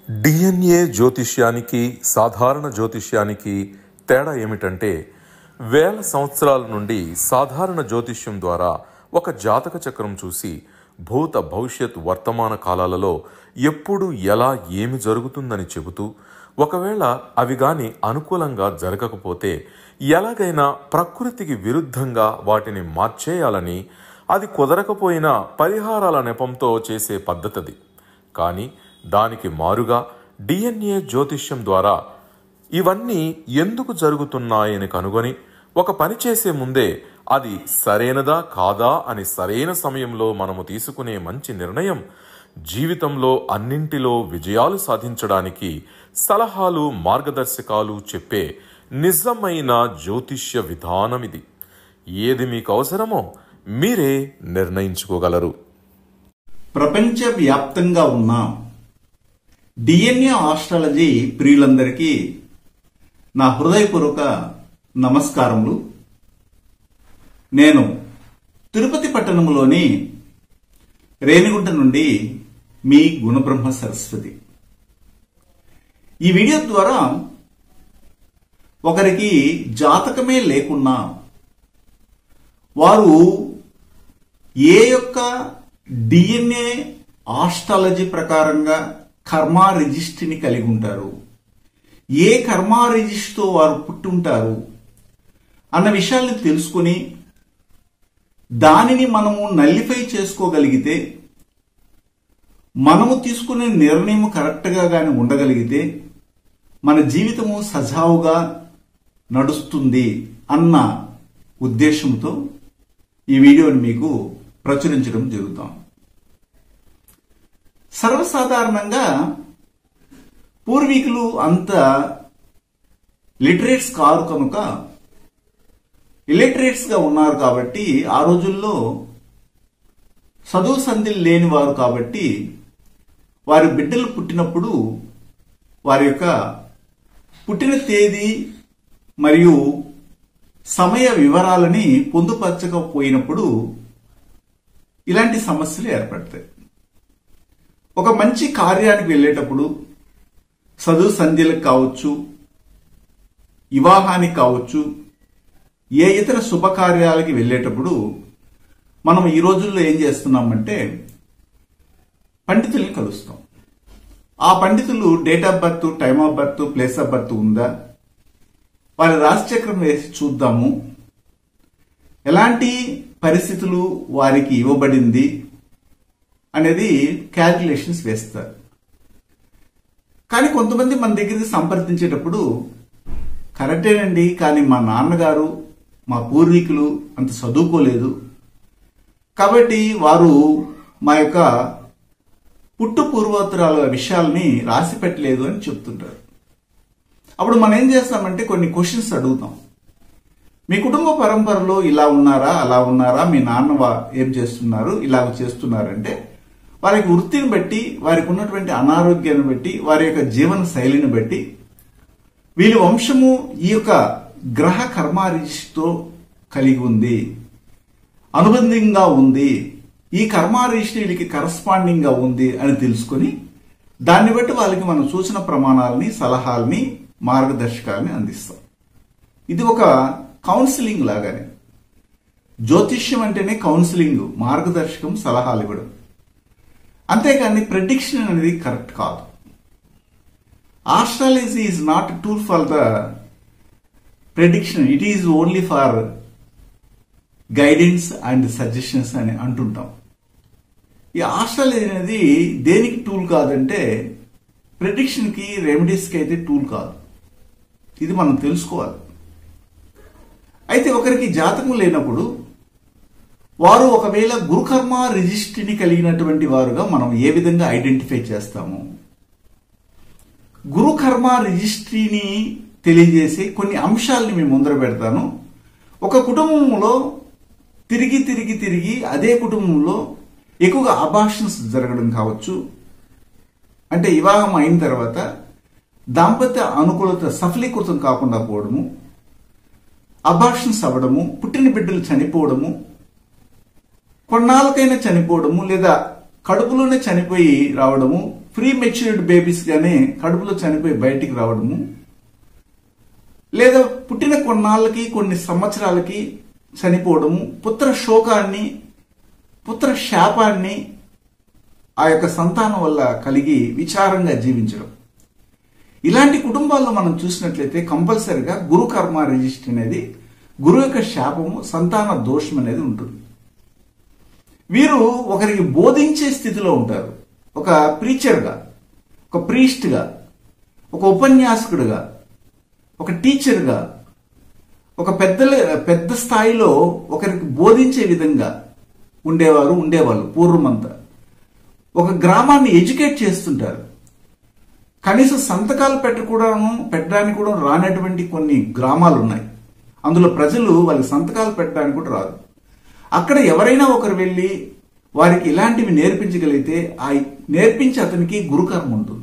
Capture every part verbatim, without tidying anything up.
DNA జ్యోతిష్యానికి సాధారణ జ్యోతిష్యానికి తేడా ఏమిటంటే, వేల సంవత్సరాల నుండి సాధారణ జ్యోతిష్యం ద్వారా ఒక జాతక చక్రం చూసి భూత భవిష్యత్ వర్తమాన కాలాలలో ఎప్పుడు ఎలా ఏమి జరుగుతుందని చెబుతూ, ఒకవేళ అవి గాని అనుకూలంగా జరగకపోతే ఎలాగైనా ప్రకృతికి విరుద్ధంగా వాటిని మార్చేయాలని, అది కుదరకపోయినా పరిహారాల నెపంతో చేసే పద్ధతిది. కానీ దానికి మారుగా డిఎన్ఏ జ్యోతిష్యం ద్వారా ఇవన్నీ ఎందుకు జరుగుతున్నాయని కనుగొని ఒక పని చేసే ముందే అది సరైనదా కాదా అని సరైన సమయంలో మనము తీసుకునే మంచి నిర్ణయం జీవితంలో అన్నింటిలో విజయాలు సాధించడానికి సలహాలు మార్గదర్శకాలు చెప్పే నిజమైన జ్యోతిష్య విధానమిది. ఏది మీకు అవసరమో మీరే నిర్ణయించుకోగలరు. ప్రపంచవ్యాప్తంగా ఉన్న డిఎన్ఏ ఆస్ట్రాలజీ ప్రియులందరికీ నా హృదయపూర్వక నమస్కారములు. నేను తిరుపతి పట్టణంలోని రేణిగుంట నుండి మీ గుణబ్రహ్మ సరస్వతి. ఈ వీడియో ద్వారా ఒకరికి జాతకమే లేకున్నా వారు ఏ యొక్క డిఎన్ఏ ఆస్ట్రాలజీ ప్రకారంగా కర్మ రిజిస్ట్రీని కలిగి ఉంటారు, ఏ కర్మ రిజిస్ట్రీతో వారు పుట్టి ఉంటారు అన్న విషయాల్ని తెలుసుకుని దానిని మనము నల్లిఫై చేసుకోగలిగితే, మనము తీసుకునే నిర్ణయం కరెక్ట్గా కానీ ఉండగలిగితే మన జీవితము సజావుగా నడుస్తుంది అన్న ఉద్దేశంతో ఈ వీడియోని మీకు ప్రచురించడం జరుగుతాం. సర్వసాధారణంగా పూర్వీకులు అంత లిటరేట్స్ కారు కనుక ఇలిటరేట్స్ గా ఉన్నారు కాబట్టి, ఆ రోజుల్లో చదువు సంధ్యలు లేని వారు కాబట్టి వారి బిడ్డలు పుట్టినప్పుడు వారి యొక్క పుట్టిన తేదీ మరియు సమయ వివరాలని పొందుపరచకపోయినప్పుడు ఇలాంటి సమస్యలు ఏర్పడతాయి. ఒక మంచి కార్యానికి వెళ్ళేటప్పుడు, చదువు సంధ్యలకు కావచ్చు, వివాహానికి కావచ్చు, ఏ ఇతర శుభకార్యాలకి వెళ్ళేటప్పుడు మనం ఈ రోజుల్లో ఏం చేస్తున్నామంటే పండితుల్ని కలుస్తాం. ఆ పండితులు date of birth, time of birth, place of birth ఉందా, వారి రాశిచక్రం వేసి చూద్దాము, ఎలాంటి పరిస్థితులు వారికి ఇవ్వబడింది అనేది క్యాల్కులేషన్స్ వేస్తారు. కానీ కొంతమంది మన దగ్గరికి సంప్రదించేటప్పుడు కరెక్టేనండి, కానీ మా నాన్నగారు మా పూర్వీకులు అంత చదువుకోలేదు కాబట్టి వారు మా యొక్క పుట్టు పూర్వోత్తరాల విషయాల్ని రాసి పెట్టలేదు అని చెప్తుంటారు. అప్పుడు మనం ఏం చేస్తామంటే కొన్ని క్వశ్చన్స్ అడుగుతాం. మీ కుటుంబ పరంపరలో ఇలా ఉన్నారా, అలా ఉన్నారా, మీ నాన్న ఏం చేస్తున్నారు, ఇలా చేస్తున్నారంటే వారికి వృత్తిని బట్టి, వారికి ఉన్నటువంటి అనారోగ్యాన్ని బట్టి, వారి యొక్క జీవన శైలిని బట్టి వీళ్ళ వంశము ఈ యొక్క గ్రహ కర్మారిష్తో కలిగి ఉంది, అనుబంధంగా ఉంది, ఈ కర్మారిష్టి వీళ్ళకి కరస్పాండింగ్ గా ఉంది అని తెలుసుకుని దాన్ని బట్టి వాళ్ళకి మనం సూచన ప్రమాణాలని, సలహాలని, మార్గదర్శకాలని అందిస్తాం. ఇది ఒక కౌన్సిలింగ్ లాగానే. జ్యోతిష్యం అంటేనే కౌన్సిలింగ్, మార్గదర్శకం, సలహాలు ఇవ్వడం. అంతేకాని ప్రెడిక్షన్ అనేది కరెక్ట్ కాదు. Astrology is not tool for the prediction, it is only for guidance and suggestions అని అంటుంటాం. ఈ ఆస్ట్రాలజీ అనేది దేనికి టూల్ కాదంటే ప్రెడిక్షన్కి, రెమెడీస్కి అయితే టూల్ కాదు. ఇది మనం తెలుసుకోవాలి. అయితే ఒకరికి జాతకం లేనప్పుడు వారు ఒకవేళ గురుకర్మ రిజిస్ట్రీని కలిగినటువంటి వారుగా మనం ఏ విధంగా ఐడెంటిఫై చేస్తాము? గురుకర్మ రిజిస్ట్రీని తెలియజేసే కొన్ని అంశాలని మేము ముందర పెడతాను. ఒక కుటుంబంలో తిరిగి తిరిగి తిరిగి అదే కుటుంబంలో ఎక్కువగా అబార్షన్స్ జరగడం కావచ్చు, అంటే వివాహం అయిన తర్వాత దాంపత్య అనుకూలత సఫలీకృతం కాకుండా పోవడము, అబార్షన్స్ అవ్వడము, పుట్టిన బిడ్డలు చనిపోవడము, కొన్నాళ్ళకైనా చనిపోవడము, లేదా కడుపులోనే చనిపోయి రావడము, ప్రీ మెచ్యూర్డ్ బేబీస్ గానే కడుపులో చనిపోయి బయటికి రావడము, లేదా పుట్టిన కొన్నాళ్ళకి కొన్ని సంవత్సరాలకి చనిపోవడము, పుత్ర శోకాన్ని పుత్ర శాపాన్ని ఆ యొక్క సంతానం వల్ల కలిగి విచారంగా జీవించడం. ఇలాంటి కుటుంబాల్లో మనం చూసినట్లయితే కంపల్సరిగా గురు కర్మ రిజిస్టర్ అనేది, గురువు యొక్క శాపము, సంతాన దోషం అనేది ఉంటుంది. వీరు ఒకరికి బోధించే స్థితిలో ఉంటారు. ఒక ప్రీచర్గా, ఒక ప్రీస్ట్గా, ఒక ఉపన్యాసకుడిగా, ఒక టీచర్గా, ఒక పెద్దల పెద్ద స్థాయిలో ఒకరికి బోధించే విధంగా ఉండేవారు ఉండేవాళ్ళు పూర్వమంతా. ఒక గ్రామాన్ని ఎడ్యుకేట్ చేస్తుంటారు. కనీసం సంతకాలు పెట్టకూడను పెట్టడానికి కూడా రానటువంటి కొన్ని గ్రామాలు ఉన్నాయి. అందులో ప్రజలు వాళ్ళకి సంతకాలు పెట్టడానికి కూడా రాదు. అక్కడ ఎవరైనా ఒకరు వెళ్ళి వారికి ఇలాంటివి నేర్పించగలిగితే ఆ నేర్పించి అతనికి గురుకర్మ ఉంటుంది.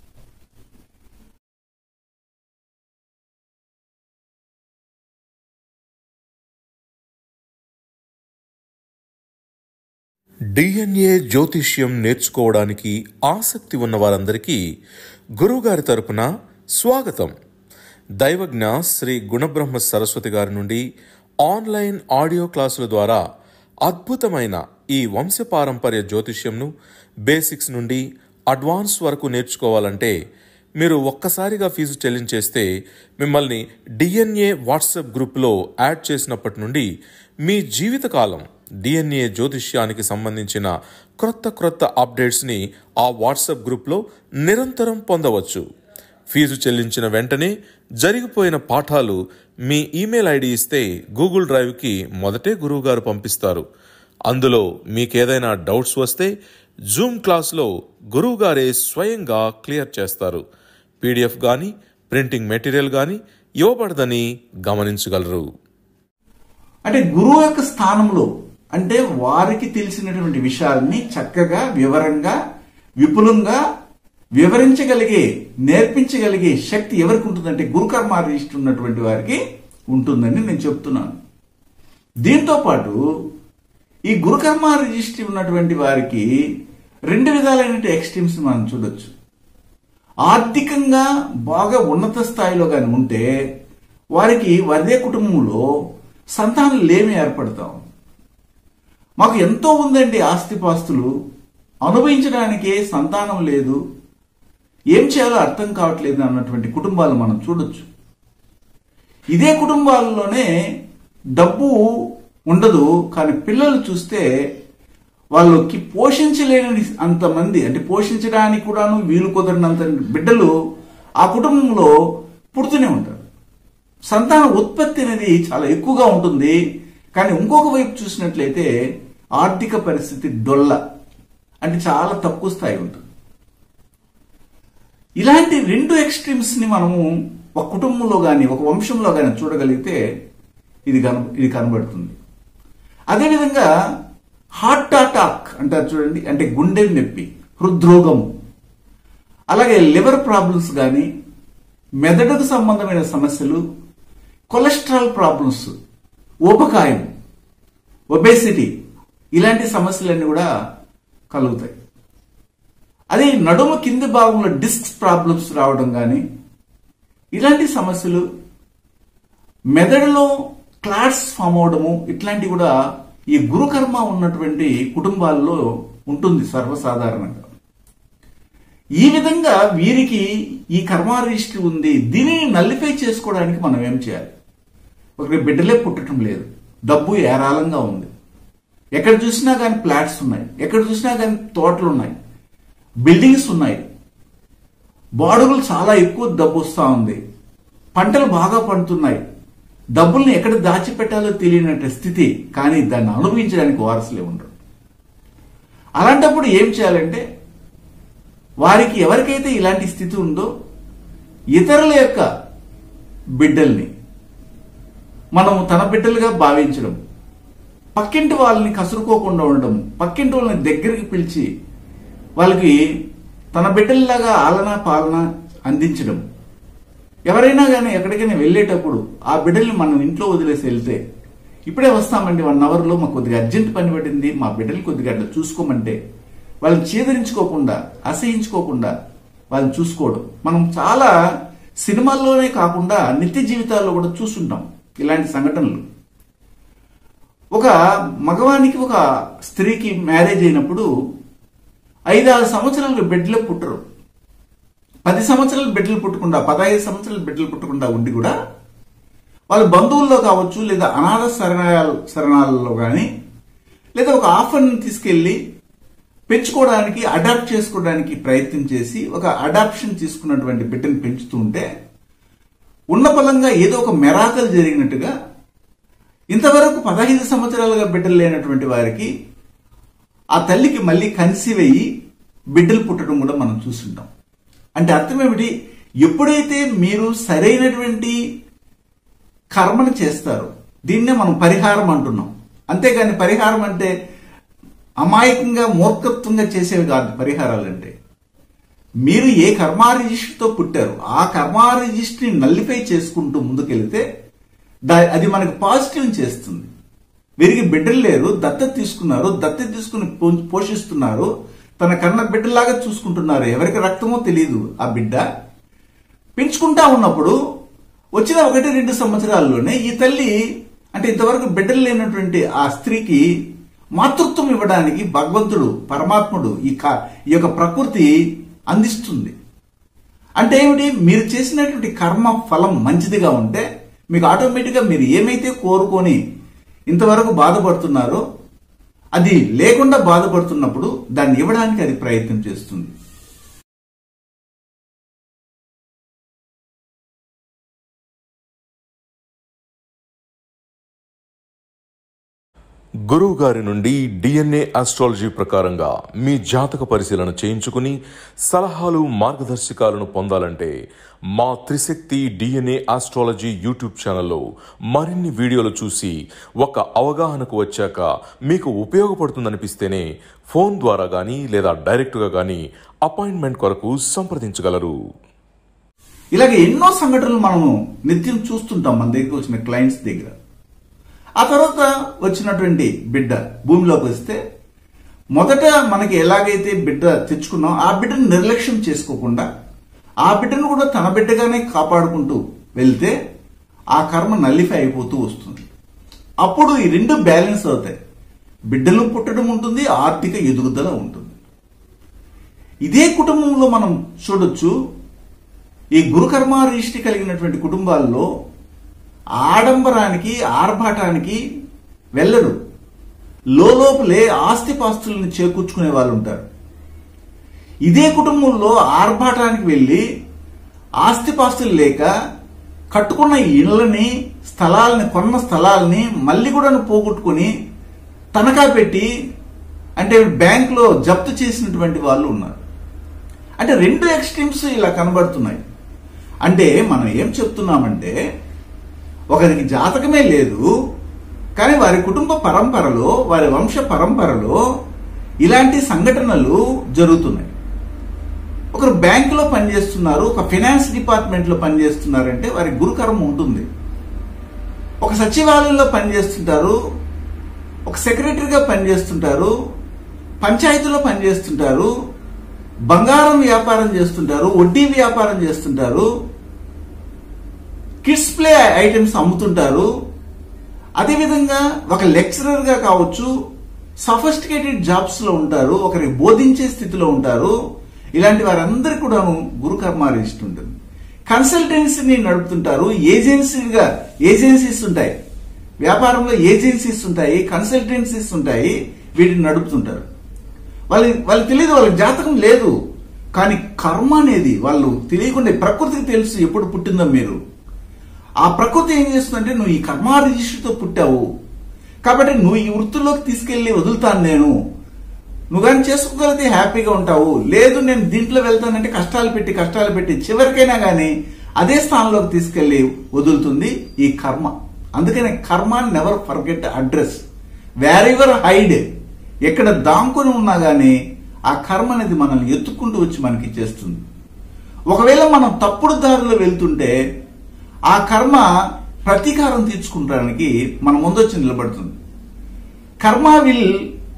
డిఎన్ఏ జ్యోతిష్యం నేర్చుకోవడానికి ఆసక్తి ఉన్న వారందరికీ గురువుగారి తరపున స్వాగతం. దైవజ్ఞ శ్రీ గుణబ్రహ్మ సరస్వతి గారి నుండి ఆన్లైన్ ఆడియో క్లాసుల ద్వారా అద్భుతమైన ఈ వంశపారంపర్య జ్యోతిష్యంను బేసిక్స్ నుండి అడ్వాన్స్ వరకు నేర్చుకోవాలంటే మీరు ఒక్కసారిగా ఫీజు చెల్లించేస్తే మిమ్మల్ని డిఎన్ఏ వాట్సాప్ గ్రూప్లో యాడ్ చేసినప్పటి నుండి మీ జీవితకాలం డిఎన్ఏ జ్యోతిష్యానికి సంబంధించిన క్రొత్త క్రొత్త అప్డేట్స్ని ఆ వాట్సాప్ గ్రూప్లో నిరంతరం పొందవచ్చు. ఫీజు చెల్లించిన వెంటనే జరిగిపోయిన పాఠాలు మీ ఈమెయిల్ ఐడి ఇస్తే గూగుల్ డ్రైవ్కి మొదటే గురువుగారు పంపిస్తారు. అందులో మీకేదైనా డౌట్స్ వస్తే జూమ్ క్లాస్లో గురువుగారే స్వయంగా క్లియర్ చేస్తారు. పీడిఎఫ్ కానీ ప్రింటింగ్ మెటీరియల్ కానీ ఇవ్వబడదని గమనించగలరు. అంటే గురువు యొక్క స్థానంలో, అంటే వారికి తెలిసినటువంటి విషయాల్ని చక్కగా వివరంగా విపులంగా వివరించగలిగే, నేర్పించగలిగే శక్తి ఎవరికి ఉంటుందంటే గురుకర్మ రిజిస్టర్ ఉన్నటువంటి వారికి ఉంటుందని నేను చెప్తున్నాను. దీంతో పాటు ఈ గురుకర్మ రిజిస్టర్ ఉన్నటువంటి వారికి రెండు విధాలైన ఎక్స్ట్రీమ్స్ మనం చూడొచ్చు. ఆర్థికంగా బాగా ఉన్నత స్థాయిలో కానీ ఉంటే వారికి వదే కుటుంబంలో సంతానం లేమి ఏర్పడతాం. మాకు ఎంతో ఉందండి ఆస్తిపాస్తులు, అనుభవించడానికే సంతానం లేదు, ఏం చేయాలో అర్థం కావట్లేదు అన్నటువంటి కుటుంబాలు మనం చూడొచ్చు. ఇదే కుటుంబాల్లోనే డబ్బు ఉండదు, కానీ పిల్లలు చూస్తే వాళ్ళకి పోషించలేని అంతమంది, అంటే పోషించడానికి కూడాను వీలు కుదరినంత బిడ్డలు ఆ కుటుంబంలో పుడుతూనే ఉంటారు. సంతాన ఉత్పత్తి అనేది చాలా ఎక్కువగా ఉంటుంది. కానీ ఇంకొక వైపు చూసినట్లయితే ఆర్థిక పరిస్థితి డొల్ల, అంటే చాలా తక్కువ స్థాయి ఉంటుంది. ఇలాంటి రెండు ఎక్స్ట్రీమ్స్ ని మనము ఒక కుటుంబంలో కానీ ఒక వంశంలో కానీ చూడగలిగితే ఇది కన ఇది కనబడుతుంది. అదేవిధంగా హార్ట్ అటాక్ అంటారు చూడండి, అంటే గుండె నొప్పి, హృద్రోగము, అలాగే లివర్ ప్రాబ్లమ్స్ కానీ, మెదడుకు సంబంధమైన సమస్యలు, కొలెస్ట్రాల్ ప్రాబ్లమ్స్, ఊబకాయం, ఒబేసిటీ, ఇలాంటి సమస్యలన్నీ కూడా కలుగుతాయి. అదే నడుము కింది భాగంలో డిస్క్ ప్రాబ్లమ్స్ రావడం కానీ, ఇలాంటి సమస్యలు, మెదడులో క్లాట్స్ ఫామ్ అవడము, ఇట్లాంటివి కూడా ఈ గురుకర్మ ఉన్నటువంటి కుటుంబాల్లో ఉంటుంది సర్వసాధారణంగా. ఈ విధంగా వీరికి ఈ కర్మ రిజిస్టర్ ఉంది. దీనిని నల్లిఫై చేసుకోవడానికి మనం ఏం చేయాలి? ఒకరి బిడ్డలే పుట్టడం లేదు, డబ్బు ఏరాళంగా ఉంది, ఎక్కడ చూసినా కానీ ఫ్లాట్స్ ఉన్నాయి, ఎక్కడ చూసినా కానీ తోటలు ఉన్నాయి, బిల్డింగ్స్ ఉన్నాయి, బాడుగులు చాలా ఎక్కువ డబ్బు వస్తూ ఉంది, పంటలు బాగా పండుతున్నాయి, డబ్బుల్ని ఎక్కడ దాచిపెట్టాలో తెలియనట్టు స్థితి, కానీ దాన్ని అనుభవించడానికి వారసులే ఉండరు. అలాంటప్పుడు ఏం చేయాలంటే వారికి ఎవరికైతే ఇలాంటి స్థితి ఉందో ఇతరుల యొక్క బిడ్డల్ని మనము తన బిడ్డలుగా భావించడం, పక్కింటి వాళ్ళని కసురుకోకుండా ఉండడం, పక్కింటి వాళ్ళని దగ్గరికి పిలిచి వాళ్ళకి తన బిడ్డల్లాగా ఆలన పాలన అందించడం. ఎవరైనా కానీ ఎక్కడికైనా వెళ్ళేటప్పుడు ఆ బిడ్డల్ని మనం ఇంట్లో వదిలేసి వెళ్తే, ఇప్పుడే వస్తామండి వన్ అవర్లో మాకు కొద్దిగా అర్జెంట్ పని పడింది, మా బిడ్డలు కొద్దిగా అట్లా చూసుకోమంటే వాళ్ళని చీదరించుకోకుండా, అసహించుకోకుండా వాళ్ళని చూసుకోవడం మనం చాలా సినిమాల్లోనే కాకుండా నిత్య జీవితాల్లో కూడా చూస్తుంటాం ఇలాంటి సంఘటనలు. ఒక మగవానికి ఒక స్త్రీకి మ్యారేజ్ అయినప్పుడు ఐదారు సంవత్సరాలు బిడ్డలు పుట్టరు. పది సంవత్సరాలు బిడ్డలు పుట్టకుండా, పదహైదు సంవత్సరాలు బిడ్డలు పుట్టకుండా ఉండి కూడా వాళ్ళ బంధువుల్లో కావచ్చు, లేదా అనాథ శరణాల శరణాలలో కానీ, లేదా ఒక ఆఫర్ని తీసుకెళ్లి పెంచుకోవడానికి, అడాప్ట్ చేసుకోవడానికి ప్రయత్నం చేసి ఒక అడాప్షన్ తీసుకున్నటువంటి బిడ్డను పెంచుతూ ఉంటే ఉన్న పలంగా ఏదో ఒక మెరాకల్ జరిగినట్టుగా ఇంతవరకు పదహైదు సంవత్సరాలుగా బిడ్డలు లేనటువంటి వారికి ఆ తల్లికి మళ్ళీ కన్సీవ్ అయ్యి బిడ్డలు పుట్టడం కూడా మనం చూస్తుంటాం. అంటే అర్థం ఏమిటి? ఎప్పుడైతే మీరు సరైనటువంటి కర్మను చేస్తారో, దీన్నే మనం పరిహారం అంటున్నాం. అంతేగాని పరిహారం అంటే అమాయకంగా మూర్ఖత్వంగా చేసేవి కాదు. పరిహారాలు అంటే మీరు ఏ కర్మా రిజిస్ట్రీతో పుట్టారు ఆ కర్మా రిజిస్ట్రీని నల్లిఫై చేసుకుంటూ ముందుకెళ్తే అది మనకు పాజిటివ్ చేస్తుంది. వీరికి బిడ్డలు లేరు, దత్తత తీసుకున్నారు, దత్తత తీసుకుని పోషిస్తున్నారు, తన కన్న బిడ్డలాగా చూసుకుంటున్నారు. ఎవరికి రక్తమో తెలియదు. ఆ బిడ్డ పెంచుకుంటా ఉన్నప్పుడు వచ్చిన ఒకటి రెండు సంవత్సరాల్లోనే ఈ తల్లి అంటే ఇంతవరకు బిడ్డలు లేనటువంటి ఆ స్త్రీకి మాతృత్వం ఇవ్వడానికి భగవంతుడు, పరమాత్ముడు, ఈ ఈ యొక్క ప్రకృతి అందిస్తుంది. అంటే ఏమిటి? మీరు చేసినటువంటి కర్మ ఫలం మంచిదిగా ఉంటే మీకు ఆటోమేటిక్గా మీరు ఏమైతే కోరుకొని ఇంతవరకు బాధపడుతున్నారో అది లేకుండా బాధపడుతున్నప్పుడు దాన్ని ఇవ్వడానికి అది ప్రయత్నం చేస్తుంది. గురువు గారి నుండి డిఎన్ఏ ఆస్ట్రాలజీ ప్రకారంగా మీ జాతక పరిశీలన చేయించుకుని సలహాలు, మార్గదర్శకాలను పొందాలంటే మా త్రిశక్తి డిఎన్ఏ ఆస్ట్రాలజీ యూట్యూబ్ ఛానల్లో మరిన్ని వీడియోలు చూసి ఒక అవగాహనకు వచ్చాక మీకు ఉపయోగపడుతుందనిపిస్తేనే ఫోన్ ద్వారా కానీ లేదా డైరెక్ట్గా కానీ అపాయింట్మెంట్ కొరకు సంప్రదించగలరు. ఇలాగే ఎన్నో సంఘటనలు మనము నిత్యం చూస్తుంటాం మన దగ్గరికి వచ్చిన క్లయింట్స్ దగ్గర. ఆ తర్వాత వచ్చినటువంటి బిడ్డ భూమిలోకి వస్తే మొదట మనకి ఎలాగైతే బిడ్డ తెచ్చుకున్నాం ఆ బిడ్డను నిర్లక్ష్యం చేసుకోకుండా ఆ బిడ్డను కూడా తన బిడ్డగానే కాపాడుకుంటూ వెళ్తే ఆ కర్మ నల్లిఫై అయిపోతూ వస్తుంది. అప్పుడు ఈ రెండు బ్యాలెన్స్ అవుతాయి. బిడ్డలు పుట్టడం ఉంటుంది, ఆర్థిక ఎదుగుదల ఉంటుంది. ఇదే కుటుంబంలో మనం చూడొచ్చు, ఈ గురుకర్మ రిజిస్ట్రీ కలిగినటువంటి కుటుంబాల్లో ఆడంబరానికి, ఆర్భాటానికి వెళ్ళరు. లోపలే ఆస్తిపాస్తులను చేకూర్చుకునే వాళ్ళు ఉంటారు. ఇదే కుటుంబంలో ఆర్భాటానికి వెళ్ళి ఆస్తిపాస్తులు లేక కట్టుకున్న ఇళ్లని, స్థలాలని, కొన్న స్థలాలని మళ్ళీ కూడా పోగొట్టుకుని తనఖా పెట్టి అంటే బ్యాంకులో జప్తు చేసినటువంటి వాళ్ళు ఉన్నారు. అంటే రెండు ఎక్స్ట్రీమ్స్ ఇలా కనబడుతున్నాయి. అంటే మనం ఏం చెప్తున్నామంటే ఒకరికి జాతకమే లేదు, కానీ వారి కుటుంబ పరంపరలో, వారి వంశ పరంపరలో ఇలాంటి సంఘటనలు జరుగుతున్నాయి. ఒకరు బ్యాంకులో పనిచేస్తున్నారు, ఒక ఫైనాన్స్ డిపార్ట్మెంట్లో పనిచేస్తున్నారంటే వారికి గురుకర్మ ఉంటుంది. ఒక సచివాలయంలో పనిచేస్తుంటారు, ఒక సెక్రటరీగా పనిచేస్తుంటారు, పంచాయతీలో పనిచేస్తుంటారు, బంగారం వ్యాపారం చేస్తుంటారు, వడ్డీ వ్యాపారం చేస్తుంటారు, కిడ్స్ ప్లే ఐటమ్స్ అమ్ముతుంటారు. అదేవిధంగా ఒక లెక్చరర్ గా కావచ్చు, సఫిస్టికేటెడ్ జాబ్స్ లో ఉంటారు, ఒకరికి బోధించే స్థితిలో ఉంటారు. ఇలాంటి వారందరికీ కూడా గురుకర్మ రిజిస్టర్ ఉంటుంది. కన్సల్టెన్సీని నడుపుతుంటారు, ఏజెన్సీగా ఏజెన్సీస్ ఉంటాయి, వ్యాపారంలో ఏజెన్సీస్ ఉంటాయి, కన్సల్టెన్సీస్ ఉంటాయి, వీటిని నడుపుతుంటారు. వాళ్ళ వాళ్ళకి తెలియదు, వాళ్ళకి జాతకం లేదు, కానీ కర్మ అనేది వాళ్ళు తెలియకుండా ప్రకృతికి తెలుసు ఎప్పుడు పుట్టిందో మీరు. ఆ ప్రకృతి ఏం చేస్తుందంటే నువ్వు ఈ కర్మ రిజిస్ట్రీతో పుట్టావు కాబట్టి నువ్వు ఈ వృత్తిలోకి తీసుకెళ్లి వదులుతాను నేను, నువ్వు కానీ చేసుకోగలిగితే హ్యాపీగా ఉంటావు, లేదు నేను దీంట్లో వెళ్తానంటే కష్టాలు పెట్టి కష్టాలు పెట్టి చివరికైనా కానీ అదే స్థానంలోకి తీసుకెళ్లి వదులుతుంది ఈ కర్మ. అందుకనే కర్మ never forget address, wherever hide, ఎక్కడ దాంకొని ఉన్నా గానీ ఆ కర్మ అనేది మనల్ని ఎత్తుక్కుంటూ వచ్చి మనకి చేస్తుంది. ఒకవేళ మనం తప్పుడు దారిలో వెళ్తుంటే ఆ కర్మ ప్రతీకారం తీర్చుకుంటానికి మన ముందొచ్చి నిలబడుతుంది. కర్మ will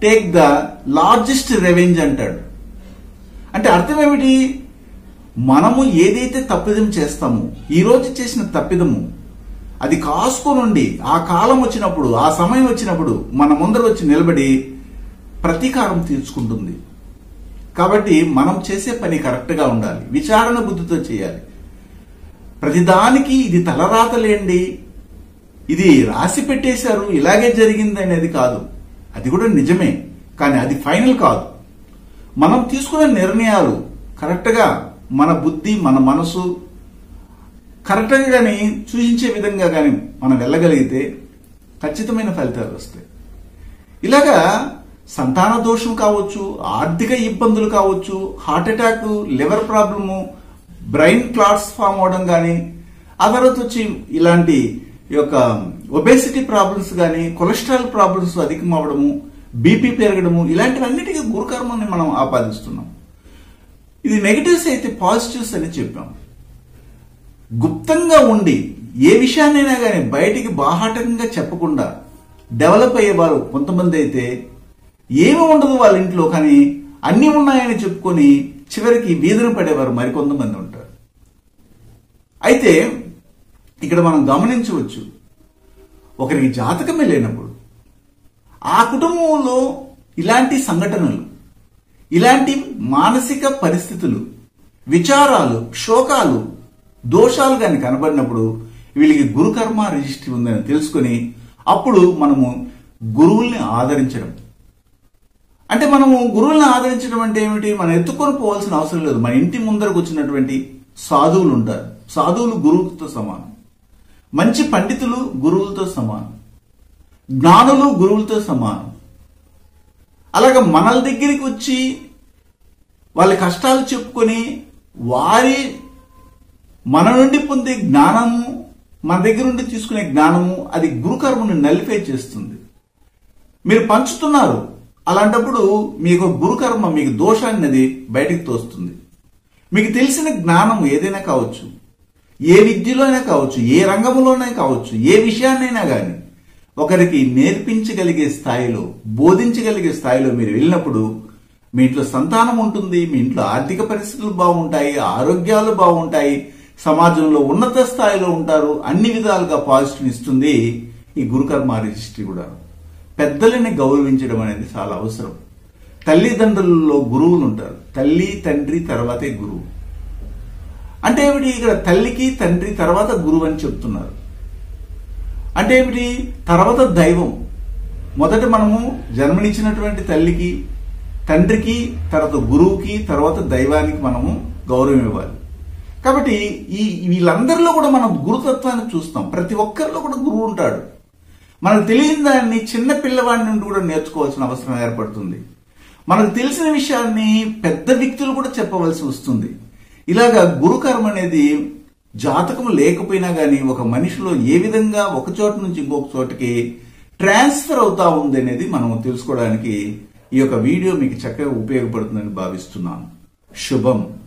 take the largest revenge అంటాడు. అంటే అర్థం ఏమిటి? మనము ఏదైతే తప్పిదం చేస్తామో, ఈ రోజు చేసిన తప్పిదము అది కాసుకొనుండి ఆ కాలం వచ్చినప్పుడు, ఆ సమయం వచ్చినప్పుడు మన ముందర వచ్చి నిలబడి ప్రతీకారం తీర్చుకుంటుంది. కాబట్టి మనం చేసే పని కరెక్ట్ గా ఉండాలి, విచారణ బుద్ధితో చేయాలి. ప్రతిదానికి ఇది తలరాతలేండి, ఇది రాసి పెట్టేశారు, ఇలాగే జరిగింది అనేది కాదు. అది కూడా నిజమే, కానీ అది ఫైనల్ కాదు. మనం తీసుకునే నిర్ణయాలు కరెక్ట్ గా మన బుద్ధి, మన మనసు కరెక్ట్ గా కానీ సూచించే విధంగా కానీ మనం వెళ్ళగలిగితే ఖచ్చితమైన ఫలితాలు వస్తాయి. ఇలాగా సంతాన దోషం కావచ్చు, ఆర్థిక ఇబ్బందులు కావచ్చు, heart attack, liver problem, brain clots form అవడం కానీ, ఆ తర్వాత వచ్చి ఇలాంటి యొక్క ఒబేసిటీ ప్రాబ్లమ్స్ కానీ, కొలెస్ట్రాల్ ప్రాబ్లమ్స్ అధికం అవడము, బీపీ పెరగడము, ఇలాంటివన్నిటికీ గురుకర్మని మనం ఆపాదిస్తున్నాం. ఇది నెగటివ్స్ అయితే పాజిటివ్స్ అని చెప్పాం. గుప్తంగా ఉండి ఏ విషయాన్నైనా కానీ బయటికి బాహాటంగా చెప్పకుండా డెవలప్ అయ్యేవారు కొంతమంది అయితే ఏమీ ఉండదు వాళ్ళ ఇంట్లో, కానీ అన్నీ ఉన్నాయని చెప్పుకొని చివరికి వీధున పడేవారు మరికొంతమంది ఉంటారు. అయితే ఇక్కడ మనం గమనించవచ్చు, ఒకరికి జాతకమే లేనప్పుడు ఆ కుటుంబంలో ఇలాంటి సంఘటనలు, ఇలాంటి మానసిక పరిస్థితులు, విచారాలు, శోకాలు, దోషాలు కానీ కనబడినప్పుడు వీళ్ళకి గురుకర్మ రిజిస్ట్రీ ఉందని తెలుసుకొని అప్పుడు మనము గురువుల్ని ఆదరించడం. అంటే మనము గురువుల్ని ఆదరించడం అంటే ఏమిటి? మనం ఎత్తుకొని పోవాల్సిన అవసరం లేదు. మన ఇంటి ముందరకు వచ్చినటువంటి సాధువులు ఉంటారు, సాధువులు గురువులతో సమానం, మంచి పండితులు గురువులతో సమానం, జ్ఞానులు గురువులతో సమానం. అలాగే మనల దగ్గరికి వచ్చి వాళ్ళ కష్టాలు చెప్పుకొని వారి మన నుండి పొందే జ్ఞానము, మన దగ్గర నుండి తీసుకునే జ్ఞానము, అది గురుకర్మను నలిఫై చేస్తుంది. మీరు పంచుతున్నారు, అలాంటప్పుడు మీకు గురుకర్మ మీకు దోషాన్ని బయటికి తోస్తుంది. మీకు తెలిసిన జ్ఞానం ఏదైనా కావచ్చు, ఏ విద్యలో అయినా కావచ్చు, ఏ రంగంలోనే కావచ్చు, ఏ విషయాన్నైనా కానీ ఒకరికి నేర్పించగలిగే స్థాయిలో, బోధించగలిగే స్థాయిలో మీరు వెళ్ళినప్పుడు మీ ఇంట్లో సంతానం ఉంటుంది, మీ ఇంట్లో ఆర్థిక పరిస్థితులు బాగుంటాయి, ఆరోగ్యాలు బాగుంటాయి, సమాజంలో ఉన్నత స్థాయిలో ఉంటారు, అన్ని విధాలుగా పాజిటివ్ ఇస్తుంది ఈ గురుకర్మ రిజిస్ట్రీ కూడా. పెద్దలని గౌరవించడం అనేది చాలా అవసరం. తల్లిదండ్రులలో గురువులు ఉంటారు, తల్లి తండ్రి తర్వాతే గురువు. అంటే ఏమిటి? ఇక్కడ తల్లికి తండ్రి తర్వాత గురువు అని చెప్తున్నారు. అంటే ఏమిటి? తర్వాత దైవం. మొదట మనము జన్మనిచ్చినటువంటి తల్లికి, తండ్రికి, తర్వాత గురువుకి, తర్వాత దైవానికి మనము గౌరవం ఇవ్వాలి. కాబట్టి ఈ వీళ్ళందరిలో కూడా మనం గురుతత్వాన్ని చూస్తాం. ప్రతి ఒక్కరిలో కూడా గురువు ఉంటాడు. మనకు తెలియని దాన్ని చిన్న పిల్లవాడి నుండి కూడా నేర్చుకోవాల్సిన అవసరం ఏర్పడుతుంది. మనకు తెలిసిన విషయాన్ని పెద్ద వ్యక్తులు కూడా చెప్పవలసి వస్తుంది. ఇలాగా గురుకర్మ అనేది జాతకం లేకపోయినా గానీ ఒక మనిషిలో ఏ విధంగా ఒక చోట నుంచి ఇంకొక చోటకి ట్రాన్స్ఫర్ అవుతా ఉంది అనేది మనం తెలుసుకోవడానికి ఈ యొక్క వీడియో మీకు చక్కగా ఉపయోగపడుతుందని భావిస్తున్నాను. శుభం.